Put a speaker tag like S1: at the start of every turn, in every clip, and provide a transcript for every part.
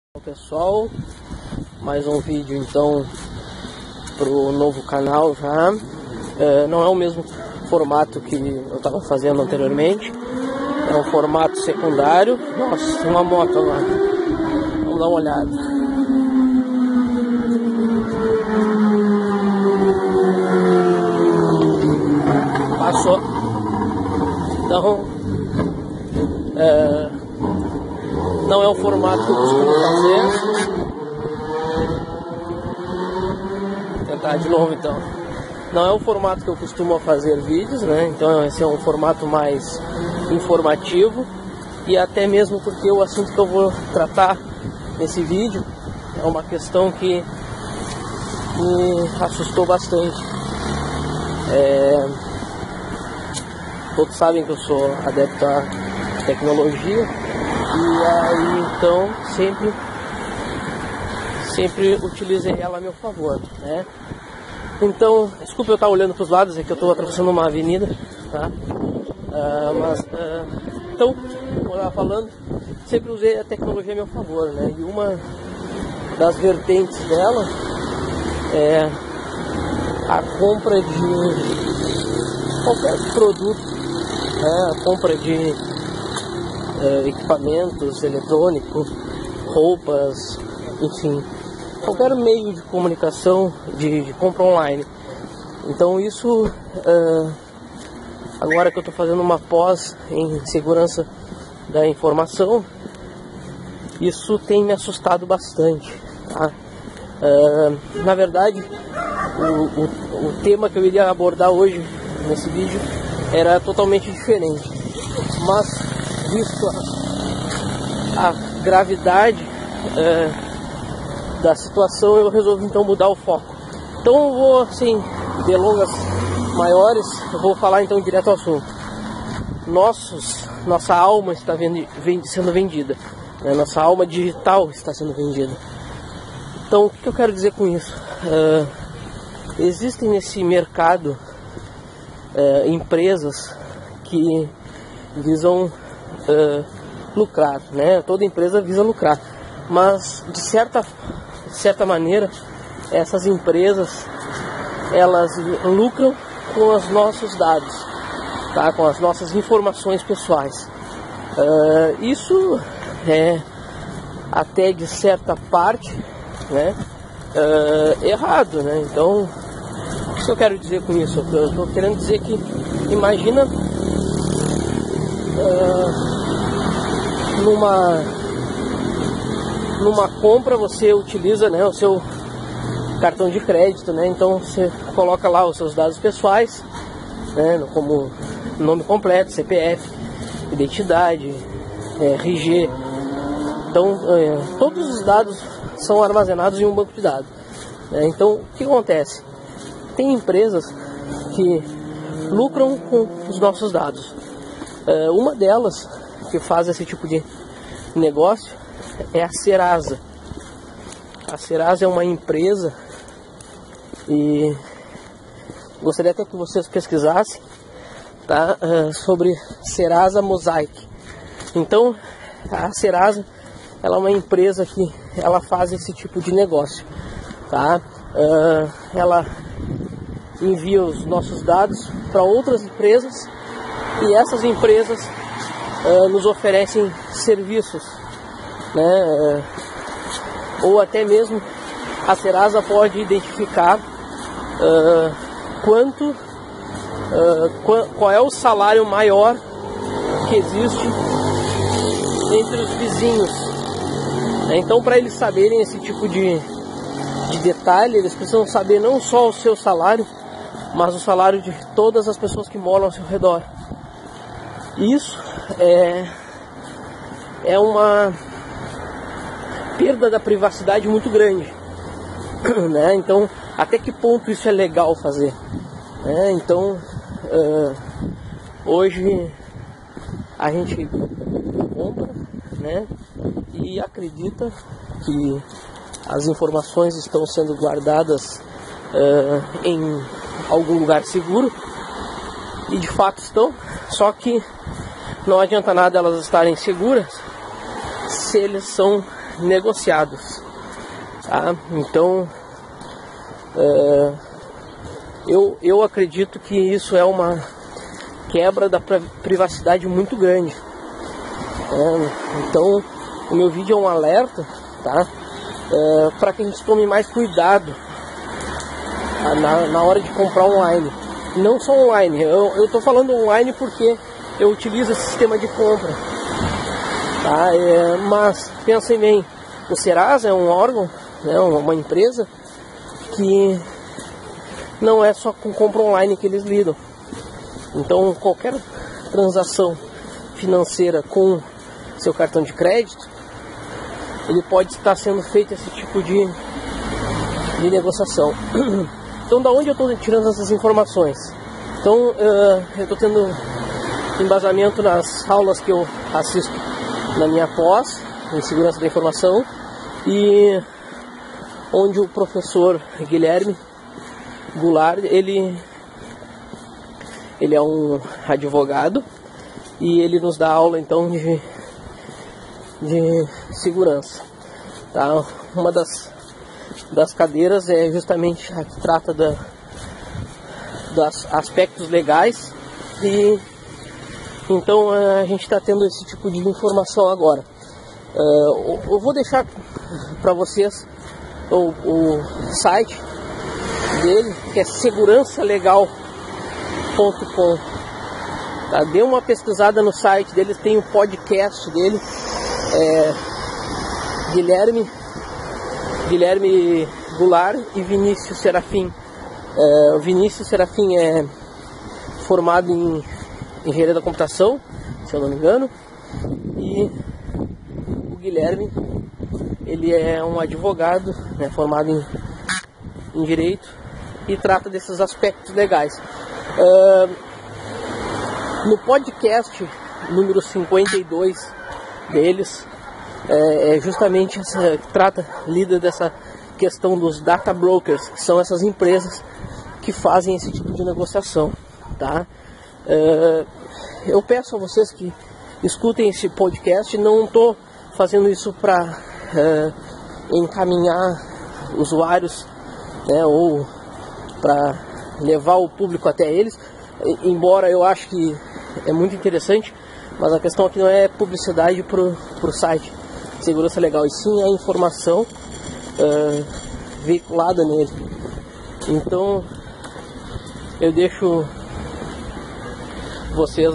S1: Olá pessoal, mais um vídeo então pro novo canal já. Não é o mesmo formato que eu estava fazendo anteriormente, é um formato secundário. Nossa, uma moto agora, vamos dar uma olhada. Passou. Então não é o formato que eu costumo fazer. Vou tentar de novo então. Não é o formato que eu costumo fazer vídeos, né? Então esse é um formato mais informativo. E até mesmo porque o assunto que eu vou tratar nesse vídeo é uma questão que me assustou bastante. Todos sabem que eu sou adepto à tecnologia. E aí então sempre utilizei ela a meu favor, né? Então, desculpa eu estar olhando para os lados, é que eu estou atravessando uma avenida, tá? Então, como eu estava falando, sempre usei a tecnologia a meu favor, né? E uma das vertentes dela é a compra de qualquer produto, né? A compra de equipamentos eletrônicos, roupas, enfim, qualquer meio de comunicação de compra online. Então isso, agora que eu estou fazendo uma pós em segurança da informação, isso tem me assustado bastante, tá? Na verdade, o tema que eu iria abordar hoje nesse vídeo era totalmente diferente, mas visto a gravidade da situação, eu resolvi então mudar o foco. Então eu vou, sem delongas maiores, eu vou falar então direto ao assunto. Nossa alma está sendo vendida, né? Nossa alma digital está sendo vendida. Então o que eu quero dizer com isso? Existem nesse mercado empresas que visam lucrar, né? Toda empresa visa lucrar, mas de certa maneira essas empresas elas lucram com os nossos dados, tá? Com as nossas informações pessoais. Isso é até de certa parte, né, errado, né? Então o que eu quero dizer com isso? Eu estou querendo dizer que imagina numa compra você utiliza, né, o seu cartão de crédito, né? Então você coloca lá os seus dados pessoais, né, como nome completo, CPF, identidade, RG. Então todos os dados são armazenados em um banco de dados, né? Então o que acontece? Tem empresas que lucram com os nossos dados. Uma delas que faz esse tipo de negócio é a Serasa. A Serasa é uma empresa e gostaria até que vocês pesquisassem, tá? Sobre Serasa Mosaic. Então a Serasa ela é uma empresa que ela faz esse tipo de negócio, tá? Ela envia os nossos dados para outras empresas e essas empresas nos oferecem serviços, né? Ou até mesmo a Serasa pode identificar qual é o salário maior que existe entre os vizinhos. Então, para eles saberem esse tipo de detalhe, eles precisam saber não só o seu salário, mas o salário de todas as pessoas que moram ao seu redor. Isso é uma perda da privacidade muito grande, né? Então, até que ponto isso é legal fazer, né? Então, hoje a gente compra, né, e acredita que as informações estão sendo guardadas em algum lugar seguro, e de fato estão, só que não adianta nada elas estarem seguras se eles são negociados, tá? Então eu acredito que isso é uma quebra da privacidade muito grande. Então o meu vídeo é um alerta, tá? Para que a gente tome mais cuidado na hora de comprar online. Não só online, eu estou falando online porque eu utilizo esse sistema de compra, tá? Mas pensem bem, o Serasa é um órgão, né, uma empresa que não é só com compra online que eles lidam. Então qualquer transação financeira com seu cartão de crédito, ele pode estar sendo feito esse tipo de negociação. Então, da onde eu estou tirando essas informações? Então, eu estou tendo embasamento nas aulas que eu assisto na minha pós em segurança da informação, e onde o professor Guilherme Goulart, ele é um advogado e ele nos dá aula então de segurança, tá? Uma das cadeiras é justamente a que trata dos aspectos legais, e então a gente está tendo esse tipo de informação agora. Eu vou deixar para vocês o site dele, que é segurançalegal.com, tá? Dê uma pesquisada no site dele, tem o podcast dele, Guilherme Goulart e Vinícius Serafim. O Vinícius Serafim é formado em engenharia da computação, se eu não me engano, e o Guilherme, ele é um advogado, né, formado em direito, e trata desses aspectos legais. No podcast número 52 deles, justamente lida dessa questão dos data brokers, que são essas empresas que fazem esse tipo de negociação, tá? Eu peço a vocês que escutem esse podcast. Não estou fazendo isso para encaminhar usuários, né, ou para levar o público até eles, embora eu acho que é muito interessante, mas a questão aqui não é publicidade pro site Segurança Legal, e sim a informação veiculada nele. Então eu deixo vocês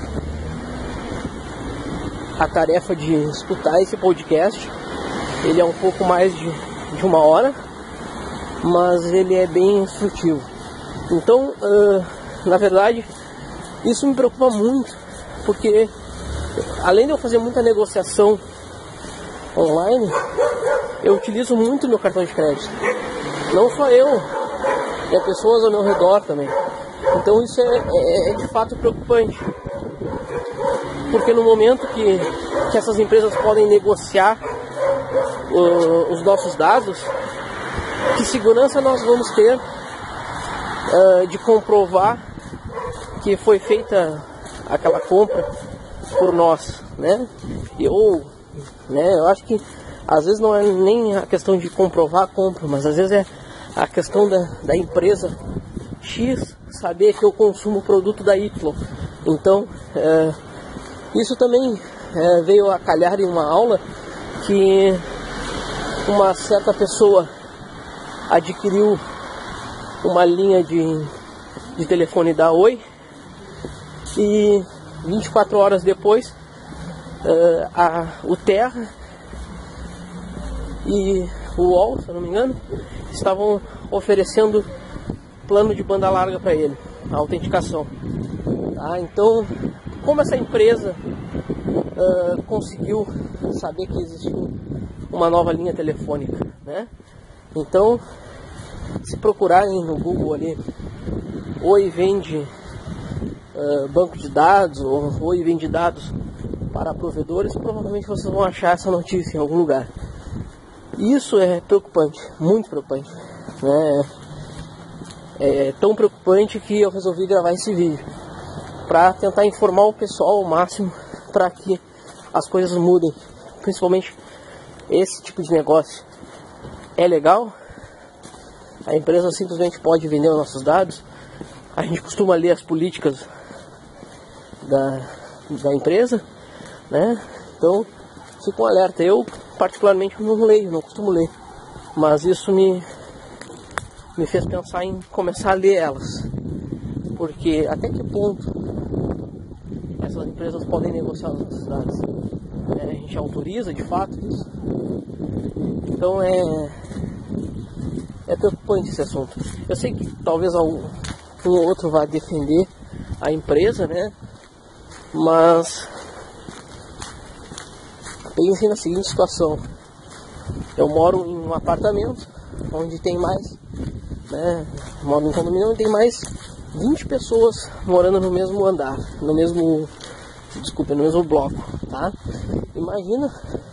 S1: a tarefa de escutar esse podcast. Ele é um pouco mais de 1 hora, mas ele é bem instrutivo. Então, na verdade, isso me preocupa muito, porque além de eu fazer muita negociação online, eu utilizo muito meu cartão de crédito. Não só eu, e pessoas ao meu redor também. Então isso é de fato preocupante, porque no momento que essas empresas podem negociar os nossos dados, que segurança nós vamos ter de comprovar que foi feita aquela compra por nós, né? Eu acho que às vezes não é nem a questão de comprovar a compra, mas às vezes é a questão da empresa X saber que eu consumo o produto da Y. Então isso também veio a calhar em uma aula que uma certa pessoa adquiriu uma linha de telefone da Oi, e 24 horas depois o Terra e o UOL, se eu não me engano, estavam oferecendo plano de banda larga para ele, a autenticação. Tá? Então, como essa empresa conseguiu saber que existiu uma nova linha telefônica, né? Então, se procurarem no Google ali, Oi vende banco de dados, ou Oi vende dados para provedores, provavelmente vocês vão achar essa notícia em algum lugar. Isso é preocupante, muito preocupante, né? É tão preocupante que eu resolvi gravar esse vídeo para tentar informar o pessoal ao máximo, para que as coisas mudem, principalmente esse tipo de negócio é legal? A empresa simplesmente pode vender os nossos dados? A gente costuma ler as políticas da empresa, né? Então, fica um alerta. Eu, particularmente, não leio, não costumo ler. Mas isso me fez pensar em começar a ler elas. Porque até que ponto essas empresas podem negociar os nossos dados? A gente autoriza de fato isso? Então é preocupante esse assunto. Eu sei que talvez um ou outro vá defender a empresa, né? Mas pense na seguinte situação: eu moro em um apartamento onde tem mais, né? Moro em um condomínio onde tem mais 20 pessoas morando no mesmo andar, no mesmo bloco, tá? Imagina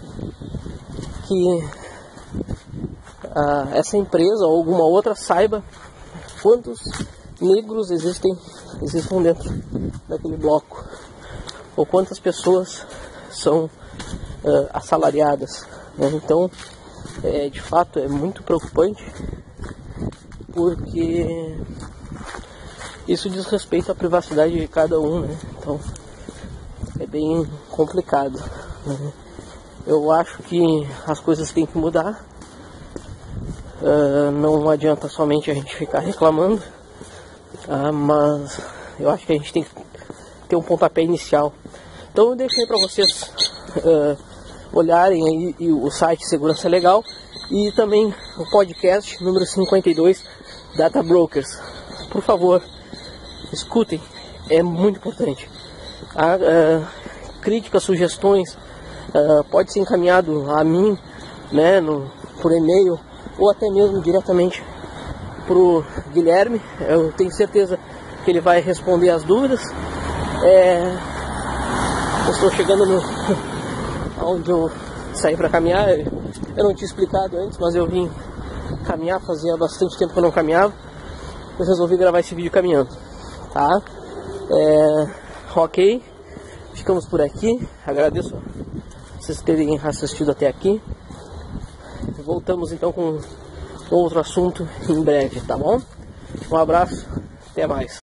S1: que essa empresa ou alguma outra saiba quantos negros existem dentro daquele bloco, ou quantas pessoas são assalariadas, né? Então, de fato, é muito preocupante, porque isso diz respeito à privacidade de cada um, né? Então, é bem complicado, né? Eu acho que as coisas têm que mudar. Não adianta somente a gente ficar reclamando, mas eu acho que a gente tem que ter um pontapé inicial. Então eu deixei para vocês olharem aí o site Segurança Legal e também o podcast número 52, Data Brokers. Por favor, escutem, é muito importante. Críticas, sugestões, pode ser encaminhado a mim, né, por e-mail, ou até mesmo diretamente pro Guilherme. Eu tenho certeza que ele vai responder as dúvidas. Eu estou chegando onde eu saí para caminhar. Eu não tinha explicado antes, mas eu vim caminhar, fazia bastante tempo que eu não caminhava. Eu resolvi gravar esse vídeo caminhando, tá? Ok, ficamos por aqui. Agradeço vocês terem assistido até aqui. Voltamos então com outro assunto em breve, tá bom? Um abraço, até mais.